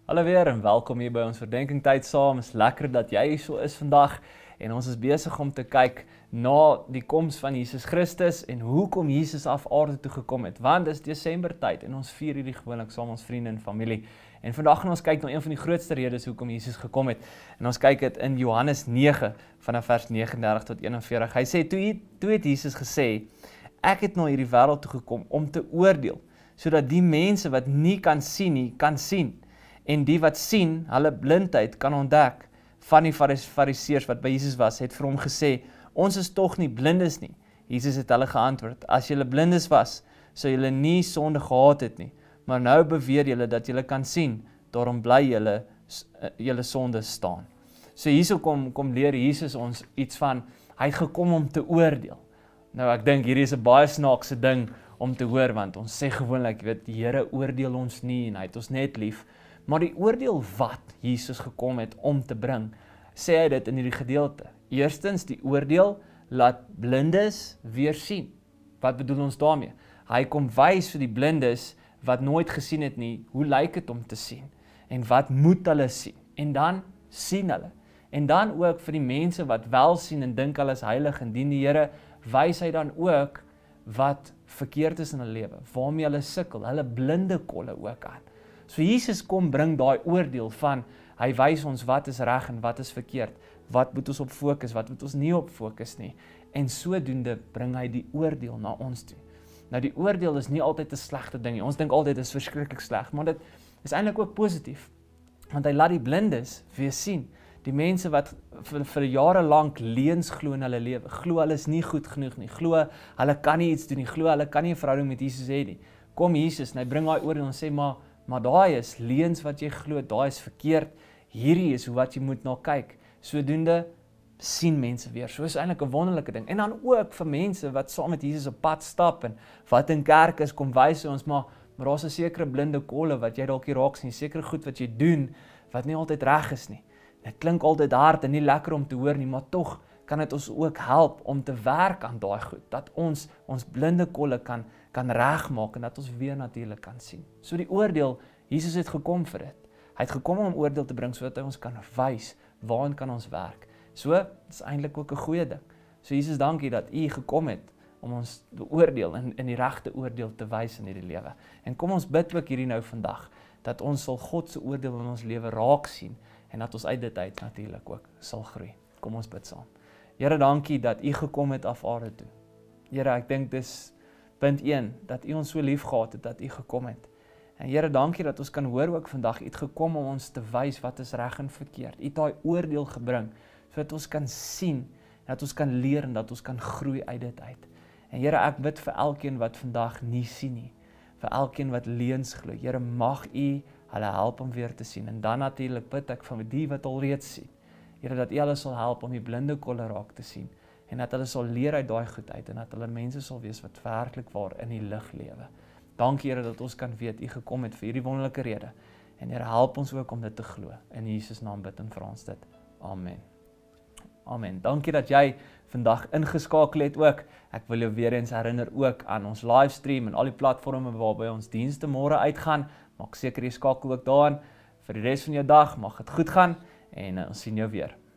Hallo weer en welkom hier by ons verdenkingtyd saam. Is lekker dat jy hier so is vandag en ons is besig om te kyk na die koms van Jesus Christus en hoekom Jesus af aarde toe gekom het. Want dis Desembertyd en ons vier hierdie gewoonlik saam met ons vriende en familie. En vandag gaan ons kyk na een van die grootste redes hoekom Jesus gekom het. En ons kyk dit in Johannes 9 vanaf vers 39 tot 41. Hy sê toe het Jesus gesê: "Ek het na hierdie wêreld toe gekom om te oordeel, sodat die mense wat nie kan sien nie, kan sien. En die wat sien, hulle blindheid kan ontdek." Van die fariseërs wat by Jesus was, het vir hom gesê: "Ons is tog nie blindes nie." Jesus het hulle geantwoord: "As julle blindes was, sou julle nie sonde gehad het nie. Maar nou beweer julle dat julle kan sien, daarom bly julle sonde staan." So hierso kom leer Jesus ons iets van, hy het gekom om te oordeel. Nou ek dink hierdie is 'n baie snaakse ding om te hoor, want ons sê gewoonlik, die Here oordeel ons nie en hy het ons net lief. Maar die oordeel wat Jesus gekom het om te bring, sê hy dit in hierdie gedeelte. Eerstens, die oordeel laat blindes weer sien. Wat bedoel ons daarmee? Hy kom wys vir die blindes wat nooit gesien het nie, hoe lyk dit om te sien? En wat moet hulle sien? En dan sien hulle. En dan ook vir die mense wat wel sien en dink hulle is heilig en dien die Here, wys hy dan ook wat verkeerd is in hulle lewe, waarmee hulle sukkel, hulle blinde kolle ook aan. So Jesus kom bring daai oordeel van, hy wys ons wat is reg en wat is verkeerd, wat moet ons op fokus, wat moet ons nie op fokus nie, en sodoende bring hy die oordeel na ons toe. Nou die oordeel is nie altyd 'n slegte ding nie, ons dink altyd dit is verskriklik sleg, maar dit is eintlik ook positief, want hy laat die blindes weer sien, die mense wat vir jare lank leuns glo in hulle lewe, glo hulle is nie goed genoeg nie, glo hulle kan nie iets doen nie, glo hulle kan nie 'n verhouding met Jesus hê nie. Kom Jesus en hy bring daai oordeel en sê, maar daai is leuns wat jy glo, daai is verkeerd, hierdie is hoe wat jy moet na kyk. Sodoende sien mense weer. So is eintlik 'n wonderlike ding. En dan ook vir mense wat saam met Jesus op pad stap en wat in kerk is, kom wys ons, maar daar's 'n sekere blinde kolle wat jy dalk nie raak sien, sekere goed wat jy doen wat nie altyd reg is nie. Dit klink altyd hard en nie lekker om te hoor nie, maar tog kan dit ons ook help om te werk aan daai goed, dat ons blinde kolle kan regmaak en dat ons weer natuurlik kan sien. So die oordeel, Jesus het gekom vir dit. Hy het gekom om oordeel te bring sodat hy ons kan wys waarheen kan ons werk. So, dit is eintlik ook 'n goeie ding. So Jesus, dankie dat U gekom het om ons te oordeel en in die regte oordeel te wys in hierdie lewe. En kom ons bid ook hierdie nou vandag, dat ons sal God se oordeel in ons lewe raak sien en dat ons uit dit uit natuurlik ook sal groei. Kom ons bid saam. Here, dankie dat U gekom het af aarde toe. Here, ek dink dis punt 1, dat U ons so lief gehad het, dat U gekom het. En Here, dankie dat ons kan hoor ook vandag, U het gekom om ons te wys wat is reg en verkeerd. U het daai oordeel gebring, sodat ons kan sien, dat ons kan leer en dat ons kan groei uit dit uit. En Here, ek bid vir elkeen wat vandag nie sien nie, vir elkeen wat leuns glo. Here, mag U hulle help om weer te sien. En dan natuurlik bid ek van die wat alreeds sien. Here, dat U hulle sal help om die blinde kolle raak te sien. En dat hulle sal leer uit daai goed uit en dat hulle mense sal wees wat werklik waar in die lig lewe. Dankie Here dat ons kan weet U gekom het vir hierdie wonderlike rede. En Here, help ons ook om dit te glo. In Jesus naam bid en vra ons dit. Amen. Amen. Dankie dat jy vandag ingeskakel het ook. Ek wil jou weer eens herinner ook aan ons livestream en al die platforms waarby ons dienste môre uitgaan. Maak seker jy skakel ook daarin. Vir die res van jou dag mag dit goed gaan en ons sien jou weer.